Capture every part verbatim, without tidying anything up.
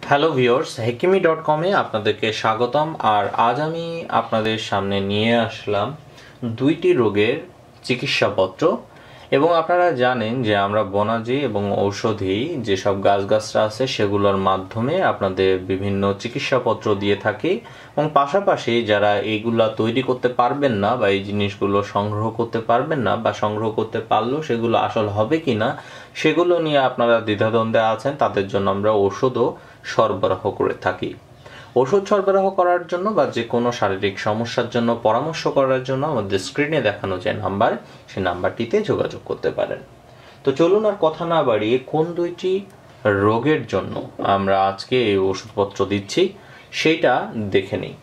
Hello viewers, হেকিমি ডটকমে আপনাদেরকে স্বাগতম। আর আজ আমি আপনাদের সামনে নিয়ে আসলাম দুইটি রোগের চিকিৎসাপত্র। এবং আপনারা জানেন যে আমরা বনাজি এবং ঔষধি যেসব গাছগাছরা আছে সেগুলোর মাধ্যমে আপনাদের বিভিন্ন চিকিৎসাপত্র দিয়ে থাকি, এবং পাশাপাশি যারা এইগুলা তৈরি করতে পারবেন না বা এই জিনিসগুলো সংগ্রহ করতে পারবেন না বা সংগ্রহ করতে পারলেও সেগুলো আসল হবে কিনা সেগুলো নিয়ে আপনারা দ্বিধাদ্বন্দ্বে আছেন, তাদের জন্য আমরা ওষুধও সরবরাহ করে থাকি। ওষুধ সরবরাহ করার জন্য বা যে কোনো শারীরিক সমস্যার জন্য পরামর্শ করার জন্য আমাদের স্ক্রিনে দেখানো যে নাম্বার, সেই নাম্বারটিতে যোগাযোগ করতে পারেন। তো চলুন আর কথা না বাড়িয়ে কোন দুইটি রোগের জন্য আমরা আজকে এই ওষুধপত্র দিচ্ছি সেইটা দেখে নিই।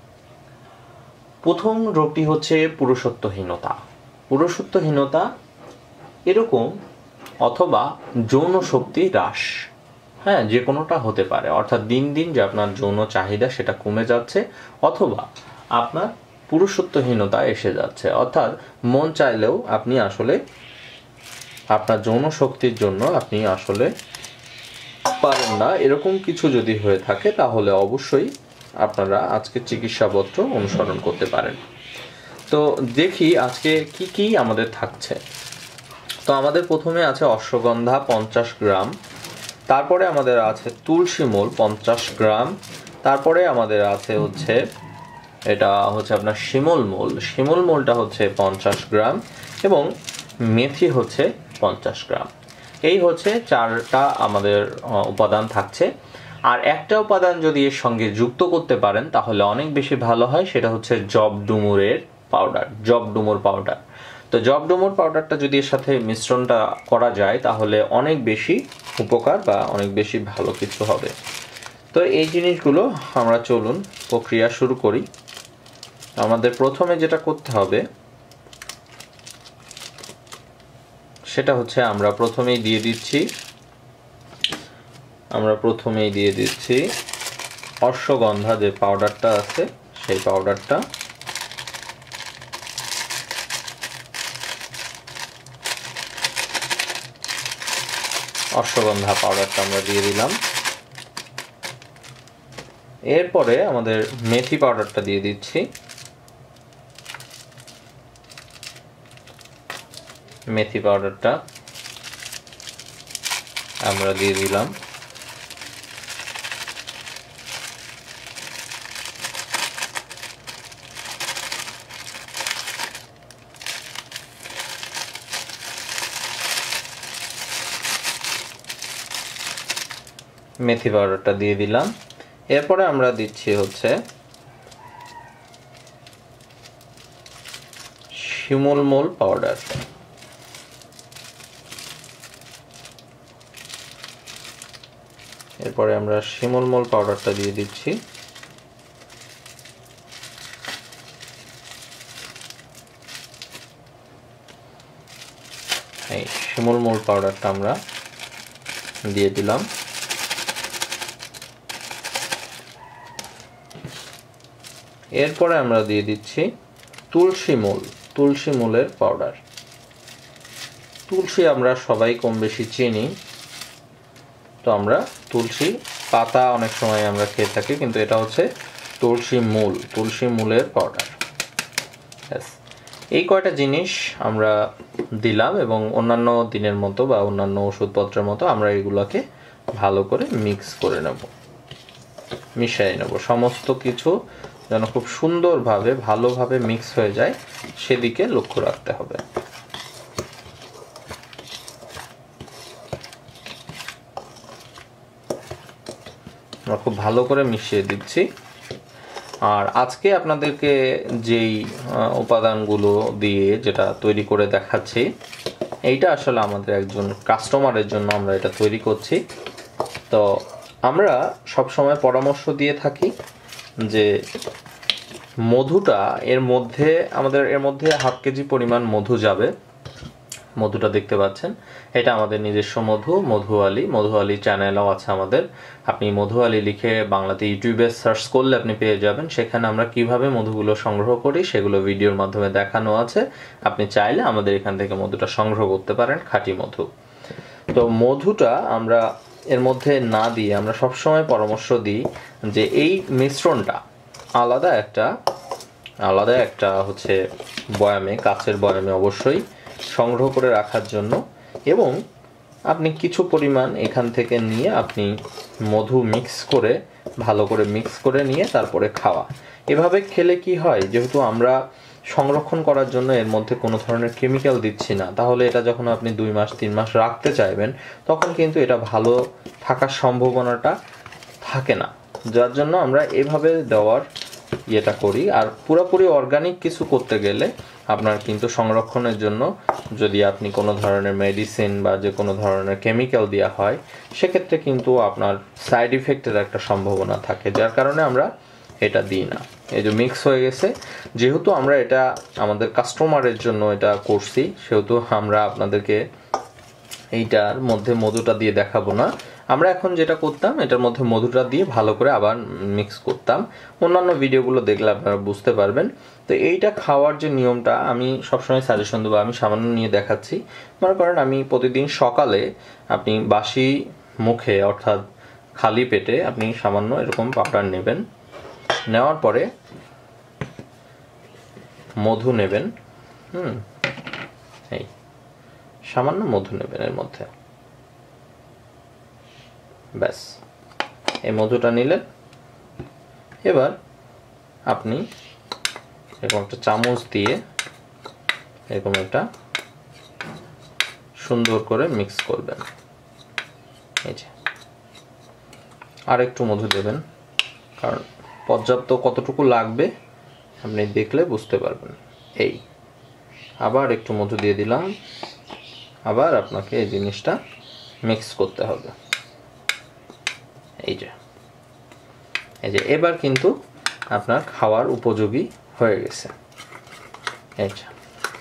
প্রথম রোগটি হচ্ছে পুরুষত্বহীনতা। পুরুষত্বহীনতা এরকম অথবা যৌন শক্তি হ্রাস, হ্যাঁ যে কোনোটা হতে পারে। অর্থাৎ দিন দিন যে আপনার যৌন চাহিদা সেটা কমে যাচ্ছে, অথবা আপনার পুরুষত্বহীনতা এসে যাচ্ছে, অর্থাৎ মন চাইলেও আপনি আসলে আপনার যৌন শক্তির জন্য আপনি আসলে পারেন না, এরকম কিছু যদি হয়ে থাকে তাহলে অবশ্যই আপনারা আজকে চিকিৎসাপত্র অনুসরণ করতে পারেন। তো দেখি আজকে কি কি আমাদের থাকছে। তো আমাদের প্রথমে আছে অশ্বগন্ধা পঞ্চাশ গ্রাম, তারপরে আমাদের আছে তুলসী মূল পঞ্চাশ গ্রাম, তারপরে আমাদের আছে হচ্ছে এটা হচ্ছে আপনার শিমুল মূল, শিমুল মূলটা হচ্ছে পঞ্চাশ গ্রাম, এবং মেথি হচ্ছে পঞ্চাশ গ্রাম। এই হচ্ছে চারটা আমাদের উপাদান থাকছে। আর একটা উপাদান যদি এর সঙ্গে যুক্ত করতে পারেন তাহলে অনেক বেশি ভালো হয়, সেটা হচ্ছে জব ডুমুরের পাউডার, জব ডুমুর পাউডার। তো জব ডুমুর পাউডারটা যদি এর সাথে মিশ্রণটা করা যায় তাহলে অনেক বেশি উপকার বা অনেক বেশি ভালো কিছু হবে। তো এই জিনিসগুলো আমরা চলুন প্রক্রিয়া শুরু করি। আমাদের প্রথমে যেটা করতে হবে সেটা হচ্ছে আমরা প্রথমেই দিয়ে দিচ্ছি আমরা প্রথমেই দিয়ে দিচ্ছি অশ্বগন্ধা যে পাউডারটা আছে সেই পাউডারটা। অশ্বগন্ধা পাউডারটা আমরা দিয়ে দিলাম। এরপরে আমাদের মেথি পাউডারটা দিয়ে দিচ্ছি। মেথি পাউডারটা আমরা দিয়ে দিলাম। মেথি পাউডারটা দিয়ে দিলাম। এরপরে আমরা দিচ্ছি হচ্ছে শিমুল মূল পাউডার। এরপরে আমরা শিমুল মূল পাউডারটা দিয়ে দিচ্ছি। এই শিমুল মূল পাউডারটা আমরা দিয়ে দিলাম। এরপরে আমরা দিয়ে দিচ্ছি তুলসী মূল, তুলসী মূলের পাউডার। তুলসী আমরা সবাই কম বেশি চিনি, তো আমরা তুলসী পাতা অনেক সময় আমরা খেয়ে থাকি, কিন্তু এটা হচ্ছে তুলসী মূল, তুলসী মূলের পাউডার। এই কয়টা জিনিস আমরা দিলাম, এবং অন্যান্য দিনের মতো বা অন্যান্য ওষুধপত্রের মতো আমরা এগুলোকে ভালো করে মিক্স করে নেব, মিশিয়ে নেব। সমস্ত কিছু যেন খুব সুন্দরভাবে ভালোভাবে মিক্স হয়ে যায় সেদিকে লক্ষ্য রাখতে হবে। আমরা খুব ভালো করে মিশিয়ে দিচ্ছি। আর আজকে আপনাদেরকে যেই উপাদানগুলো দিয়ে যেটা তৈরি করে দেখাচ্ছি, এইটা আসলে আমাদের একজন কাস্টমারের জন্য আমরা এটা তৈরি করছি। তো আমরা সবসময় পরামর্শ দিয়ে থাকি যে মধুটা এর মধ্যে আমাদের এর মধ্যে হাফ কেজি পরিমাণ মধু যাবে। মধুটা দেখতে পাচ্ছেন, এটা আমাদের নিজস্ব মধু, মধুয়ালি। মধুয়ালি চ্যানেলও আছে আমাদের, আপনি মধুয়ালি লিখে বাংলাতে ইউটিউবে সার্চ করলে আপনি পেয়ে যাবেন। সেখানে আমরা কিভাবে মধুগুলো সংগ্রহ করি সেগুলো ভিডিওর মাধ্যমে দেখানো আছে, আপনি চাইলে আমাদের এখান থেকে মধুটা সংগ্রহ করতে পারেন, খাঁটি মধু। তো মধুটা আমরা এর মধ্যে না দিয়ে আমরা সবসময় পরামর্শ দিই যে এই মিশ্রণটা আলাদা একটা আলাদা একটা হচ্ছে বয়ামে, কাচের বয়ামে অবশ্যই সংগ্রহ করে রাখার জন্য, এবং আপনি কিছু পরিমাণ এখান থেকে নিয়ে আপনি মধু মিক্স করে ভালো করে মিক্স করে নিয়ে তারপরে খাওয়া। এভাবে খেলে কি হয়, যেহেতু আমরা সংরক্ষণ করার জন্য এর মধ্যে কোনো ধরনের কেমিক্যাল দিচ্ছি না, তাহলে এটা যখন আপনি দুই মাস তিন মাস রাখতে চাইবেন তখন কিন্তু এটা ভালো থাকার সম্ভাবনাটা থাকে না, যার জন্য আমরা এভাবে দেওয়ার ইয়েটা করি। আর পুরোপুরি অর্গানিক কিছু করতে গেলে আপনার কিন্তু সংরক্ষণের জন্য যদি আপনি কোনো ধরনের মেডিসিন বা যে কোনো ধরনের কেমিক্যাল দেওয়া হয় সেক্ষেত্রে কিন্তু আপনার সাইড ইফেক্টের একটা সম্ভাবনা থাকে, যার কারণে আমরা এটা দিই না। এই যে মিক্স হয়ে গেছে, যেহেতু আমরা এটা আমাদের কাস্টমারের জন্য এটা করছি সেহেতু আমরা আপনাদেরকে এইটার মধ্যে মধুটা দিয়ে দেখাবো না। আমরা এখন যেটা করতাম এটার মধ্যে মধুটা দিয়ে ভালো করে আবার মিক্স করতাম, অন্যান্য ভিডিওগুলো দেখলে আপনারা বুঝতে পারবেন। তো এইটা খাওয়ার যে নিয়মটা আমি সবসময় সাজেশন দেবো, আমি সামান্য নিয়ে দেখাচ্ছি। মনে করেন আমি প্রতিদিন সকালে আপনি বাসি মুখে অর্থাৎ খালি পেটে আপনি সামান্য এরকম পাউডার নেবেন, নেওয়ার পরে মধু নেবেন, হুম এই সামান্য মধু নেবেন এর মধ্যে, ব্যাস এই মধুটা নিলেন। এবার আপনি এরকম একটা চামচ দিয়ে এরকম একটা সুন্দর করে মিক্স করবেন। এই যে আর একটু মধু দেবেন, কারণ পর্যাপ্ত কতটুকু লাগবে আপনি দেখলে বুঝতে পারবেন। এই আবার একটু মধু দিয়ে দিলাম, আবার আপনাকে এই জিনিসটা মিক্স করতে হবে। এই যে এই যে এবার কিন্তু আপনার খাওয়ার উপযোগী হয়ে গেছে। এই যে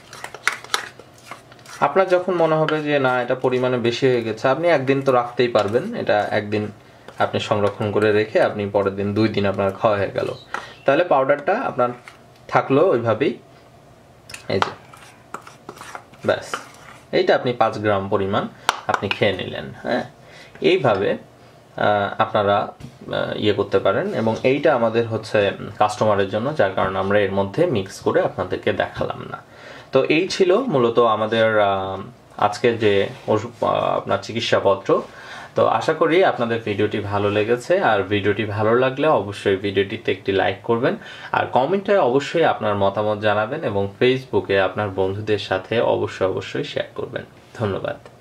আপনার যখন মনে হবে যে না এটা পরিমাণে বেশি হয়ে গেছে, আপনি একদিন তো রাখতেই পারবেন, এটা একদিন আপনি সংরক্ষণ করে রেখে আপনি পরের দিন দুই দিন আপনার খাওয়া হয়ে গেল, তাহলে পাউডারটা আপনার থাকলো ওইভাবেই। এই যে ব্যাস এইটা আপনি পাঁচ গ্রাম পরিমাণ আপনি খেয়ে নিলেন। হ্যাঁ, এইভাবে আপনারা ইয়ে করতে পারেন, এবং এইটা আমাদের হচ্ছে কাস্টমারের জন্য, যার কারণে আমরা এর মধ্যে মিক্স করে আপনাদেরকে দেখালাম না। তো এই ছিল মূলত আমাদের আজকের যে ওষুধ আপনার চিকিৎসাপত্র। তো আশা করি আপনাদের ভিডিওটি ভালো লেগেছে, আর ভিডিওটি ভালো লাগলে অবশ্যই ভিডিওটিতে একটি লাইক করবেন, আর কমেন্টে অবশ্যই আপনার মতামত জানাবেন, এবং ফেসবুকে আপনার বন্ধুদের সাথে অবশ্যই অবশ্যই শেয়ার করবেন। ধন্যবাদ।